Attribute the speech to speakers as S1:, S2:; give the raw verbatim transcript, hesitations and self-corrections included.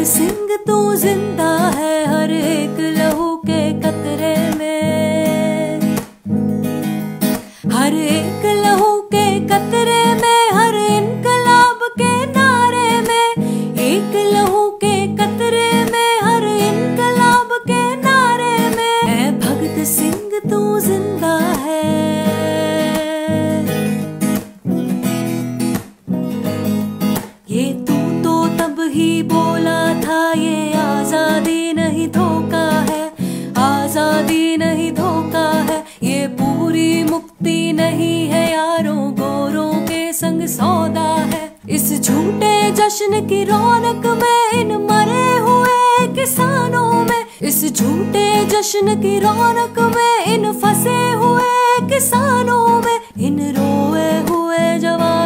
S1: सिंह तू जिंदा है हर एक लहू के कतरे में, हर एक लहू के कतरे में, हर इनकलाब के नारे में, एक लहू के कतरे में, हर इनकलाब के नारे में, ऐ भगत सिंह तू जिंदा है। ये तू तो तब ही बोला था ये आजादी नहीं धोखा है, आजादी नहीं धोखा है, ये पूरी मुक्ति नहीं है यारों गोरों के संग सौदा है। इस झूठे जश्न की रौनक में इन मरे हुए किसानों में, इस झूठे जश्न की रौनक में इन फंसे हुए किसानों में, इन रोए हुए जवान